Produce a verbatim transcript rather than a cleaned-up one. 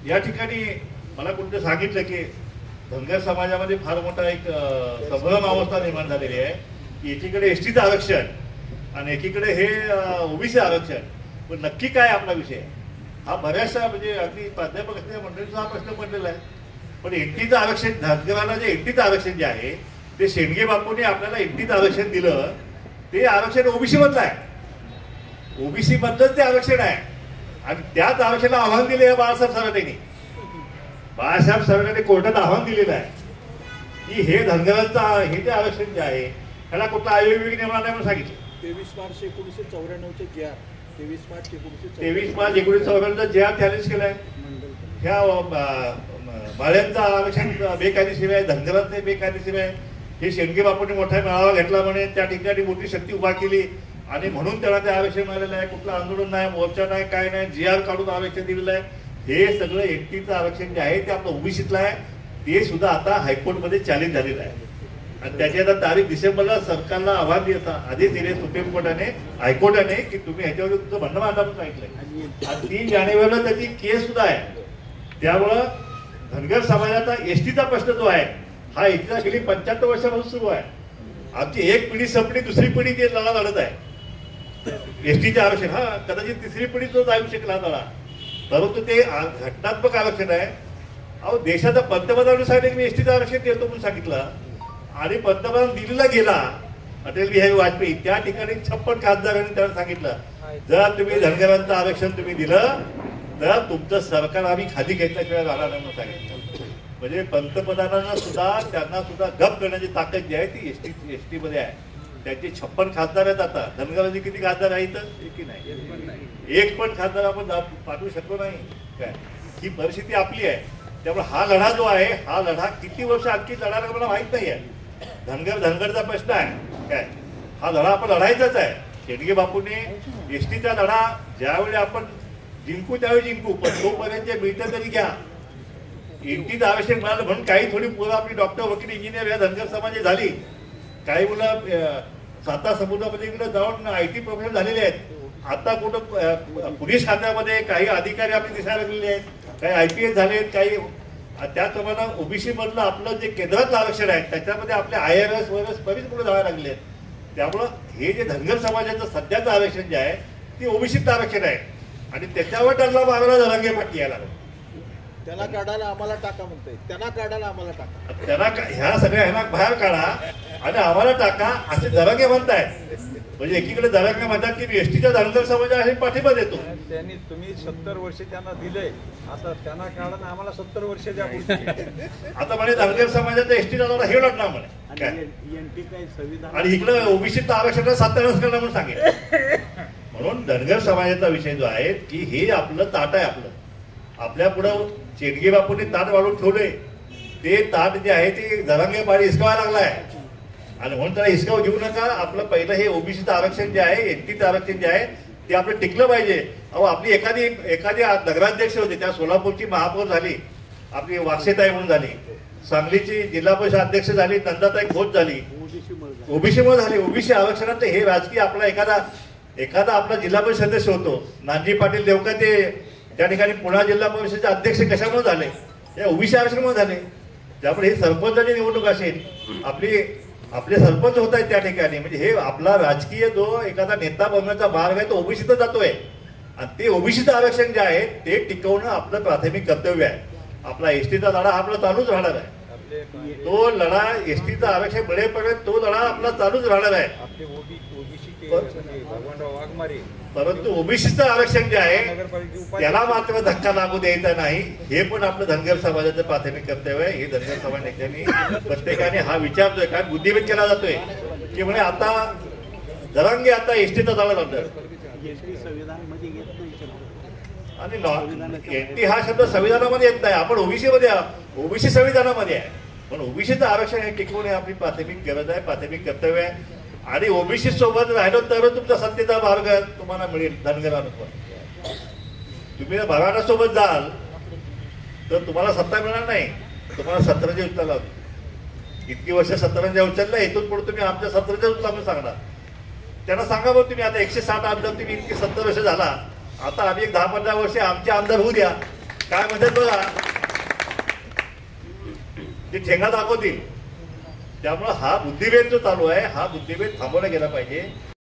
या ठिकाणी मला कोणतं सांगितलं की धनगर समाजामध्ये फार मोठा एक संभ्रम अवस्था निर्माण झालेली आहे की एकीकडे एसटीचं आरक्षण आणि एकीकडे हे ओबीसी आरक्षण. पण नक्की काय आपला विषय हा बऱ्याचशा म्हणजे अगदी प्राध्यापक असलेल्या मंडळीचा हा प्रश्न पडलेला आहे. पण एनटीचं आरक्षण धनगराला जे एनटीचं आरक्षण जे आहे ते शेंडगे बापूंनी आपल्याला एनटीचं आरक्षण दिलं ते आरक्षण ओबीसी मधलं आहे. ओबीसी मधलंच ते आरक्षण आहे आणि त्याच आरक्षणाला आव्हान दिले आहे बाळासाहेब सराटेंनी. बाळासाहेब सराटेंनी कोर्टात आव्हान दिलेलं आहे की हे धनगरांचं हे जे आरक्षण जे आहे त्याला कुठला आयोग नेमणार नाही म्हणून सांगितलं. तेवीस मार्च एकोणीसशे चौऱ्याण्णवचे जे आर तेवीस मार्च एकोणीसशे तेवीस मार्च एकोणीसशे चौऱ्याण्णव जे आर चॅलेंज केलाय. ह्या माळ्यांचं आरक्षण बेकायदेशीर आहे, धनगरांचं बेकायदेशीर आहे. हे शेंडगे बापूंनी मोठा मेळावा घेतला म्हणे, त्या ठिकाणी मोठी शक्ती उभा केली आणि म्हणून त्याला ते आरक्षण मिळालेलं आहे. कुठलं आंदोलन नाही, मोर्चा नाही, काय नाही, जी आर काढून आरक्षण दिलेलं आहे. हे सगळं एनटीचं आरक्षण जे आहे ते आपलं ओबीसीतलं आहे. ते सुद्धा आता हायकोर्टमध्ये चॅलेंज झालेलं आहे आणि त्याची आता तारीख डिसेंबरला सरकारला आव्हान देत आधीच दिले सुप्रीम कोर्टाने हायकोर्टाने की तुम्ही ह्याच्यावर तुमचं म्हणणं मांडा म्हणून सांगितलंय. आणि तीन जानेवारीला त्याची केस सुद्धा आहे. त्यामुळं धनगर समाजाचा एसटीचा प्रश्न जो आहे हा एसटीचा गेली पंच्याहत्तर वर्षापासून सुरू आहे. आमची एक पिढी संपली, दुसरी पिढी ते लढा लढत आहे एसटीचे आरक्षण. हा कदाचित तिसरी पिढी तो जाऊ शकला लढा, परंतु ते घटनात्मक आरक्षण आहे. अहो देशाचा पंतप्रधान सांगितलं मी एसटीचं आरक्षण देतो म्हणून सांगितलं आणि पंतप्रधान दिल्लीला गेला अटल बिहारी वाजपेयी, त्या ठिकाणी छप्पन खासदारांनी त्याला सांगितलं जर तुम्ही धनगरांचं आरक्षण तुम्ही दिलं तर तुमचं सरकार आम्ही खाली घेतल्याशिवाय राहणार नाही म्हणून सांगितलं. म्हणजे पंतप्रधानांना सुद्धा त्यांना सुद्धा गप करण्याची ताकद जी आहे ती एसटी एसटी मध्ये आहे. त्याचे छप्पन खासदार आहेत. आता धनगरांचे किती खासदार आहेत? एकही नाही, एक पण खासदार आपण पाठवू शकलो नाही. काय ही परिस्थिती आपली आहे. त्यामुळे हा लढा जो आहे हा लढा किती वर्ष आणखी लढायला मला माहित नाही आहे. धनगर धनगरचा प्रश्न आहे काय, हा लढा आपण लढायचाच आहे. शेंडगे बापूंनी एसटीचा लढा ज्यावेळी आपण जिंकू त्यावेळी जिंकू, पण तोपर्यंत जे मिळतं तरी घ्या. एनटीचं आवश्यक मिळालं म्हणून काही थोडी पोरं आपली डॉक्टर, वकील, इंजिनियर या धनगर समाजाची झाली. काही मुलं साता समुद्रामध्ये इकडे जाऊन आय टी प्रोफेशनल झालेले आहेत. आता कुठं पोलीस खात्यामध्ये काही अधिकारी आपले दिसायला लागलेले आहेत, काही आय पी एस झाले, काही त्याचप्रमाणे ओबीसी मधलं आपलं जे केंद्रातलं आरक्षण आहे त्याच्यामध्ये आपले आय आर एस वगैरे बरीच पुढे जायला लागले आहेत. त्यामुळं हे जे धनगर समाजाचं सध्याचं आरक्षण जे आहे ते ओबीसीचं आरक्षण आहे आणि त्याच्यावर टल्ला मारायला जरांगे पाटील यायला लागला. त्यांना काढायला आम्हाला टाका म्हणतोय, त्यांना काढायला आम्हाला टाका, त्यांना ह्या सगळ्या ह्यांना बाहेर काढा आणि आम्हाला टाका असे जरांगे म्हणतायत. म्हणजे एकीकडे जरांगे म्हणतात की एसटीच्या धनगर समाजाला पाठिंबा देतो. त्यांनी तुम्ही सत्तर वर्ष त्यांना दिले, आता त्यांना काढून आम्हाला सत्तर वर्ष द्या. आता म्हणे धनगर समाजाचा एसटीचा लढा हे लढणार म्हणे आणि इकडं ओबीसीचं आरक्षण सत्यानाश करणार म्हणून सांगेल. म्हणून धनगर समाजाचा विषय जो आहे की हे आपलं ताट आहे. आपलं आपल्या पुढं शेंडगे बापूंनी ताट वाढून ठेवले. ते ताट जे आहे ते जरांगे पाडी हिसकावायला लागलाय आणि म्हणून त्याला हिसकाव घेऊ नका. आपलं पहिलं हे ओबीसीचं आरक्षण जे आहे, एसटीचं आरक्षण जे आहे ते आपलं टिकलं पाहिजे. अहो आपली एखादी एखादी नगराध्यक्ष होते, त्या सोलापूरची महापौर झाली, आपली वाक्षेताई म्हणून झाली, सांगलीची जिल्हा परिषद अध्यक्ष झाली, नंदाताई घोष झाली, ओबीसीमुळे झाली. ओबीसी आरक्षणात हे राजकीय आपला एखादा एखादा आपला जिल्हा परिषद सदस्य होतो, नानजी पाटील देवका ते त्या ठिकाणी पुणे जिल्हा परिषदेचे अध्यक्ष कशामुळे झाले? या ओबीसी आरक्षणामुळे झाले. त्यामुळे हे सरपंचाची निवडणूक असेल, आपली आपले सरपंच होत आहेत त्या ठिकाणी. म्हणजे हे आपला राजकीय जो एखादा नेता बनण्याचा मार्ग आहे तो ओबीसीत जातोय आणि ते ओबीसीचं आरक्षण जे आहे ते टिकवणं आपलं प्राथमिक कर्तव्य आहे. आपला एसटीचा लढा आपला चालूच राहणार आहे. तो लढा एसटीचं आरक्षण मिळेपर्यंत तो लढा आपला चालूच राहणार आहे. परंतु ओबीसीचं आरक्षण जे आहे त्याला मात्र धक्का लागू द्यायचा नाही, हे पण आपलं धनगर समाजाचं प्राथमिक कर्तव्य आहे. हे धनगर समाज नेत्यांनी प्रत्येकाने हा विचारतोय, काय बुद्धिभेद केला जातोय की म्हणे आता जरांगे आता एसटीचा लढा लढणार आणि एसटी हा शब्द संविधानामध्ये येत नाही. आपण ओबीसी मध्ये ओबीसी संविधानामध्ये आहे, पण ओबीसीचं आरक्षण हे टिकवणे आपली प्राथमिक गरज आहे, प्राथमिक कर्तव्य आहे. आणि ओबीसी सोबत राहिलो तर तुमचा सत्तेचा मार्ग तुम्हाला मिळेल. धनगरांवर तुम्ही मराठा सोबत जाल तर तुम्हाला सत्ता मिळणार नाही, तुम्हाला सतराच्या उचलायला लागेल. इतकी वर्ष सतराच्या उचलल्या, इथून पुढे तुम्ही आमच्या सतराच्या उचला म्हणून सांगणार. त्यांना सांगा बघ तुम्ही आता एकशे साठ आमदार तुम्ही इतकी सत्तर वर्ष झाला, आता आम्ही एक दहा पंधरा वर्ष आमचे आमदार होऊ द्या, काय म्हणतात बघा, ते ठेंगा दाखवतील. त्यामुळे हा बुद्धिभेद जो चालू आहे हा बुद्धिभेद थांबवला गेला पाहिजे.